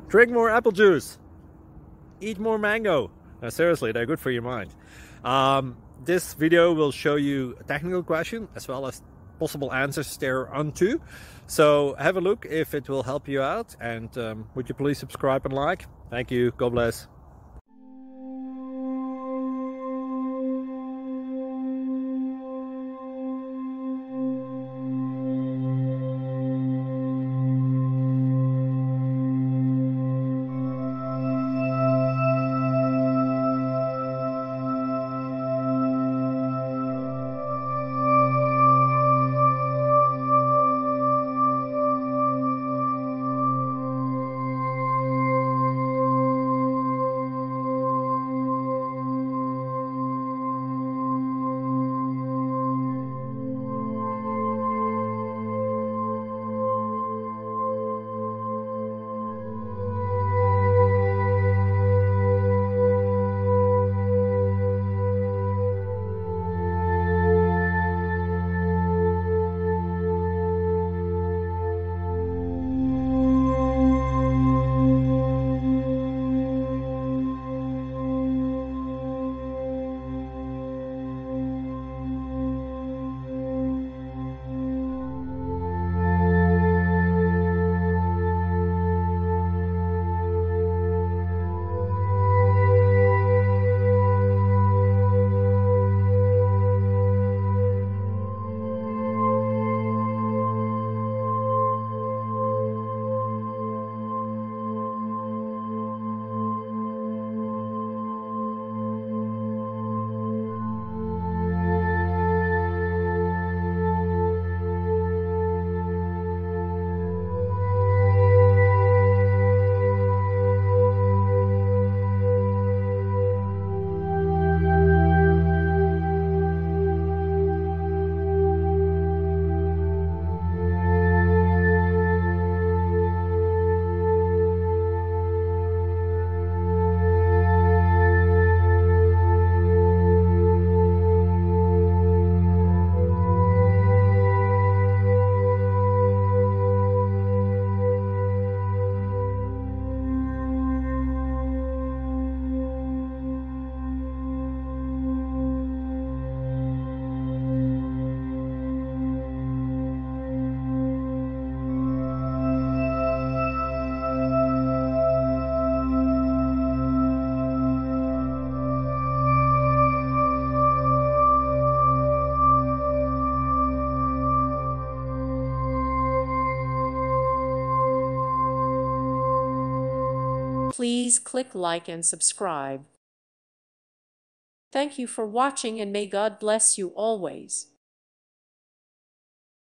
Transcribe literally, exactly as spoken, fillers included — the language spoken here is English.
Drink more apple juice. Eat more mango. No, seriously, they're good for your mind. Um, this video will show you a technical question as well as possible answers thereunto. So have a look if it will help you out, and um, would you please subscribe and like? Thank you. God bless. Please click like and subscribe. Thank you for watching, and may God bless you always.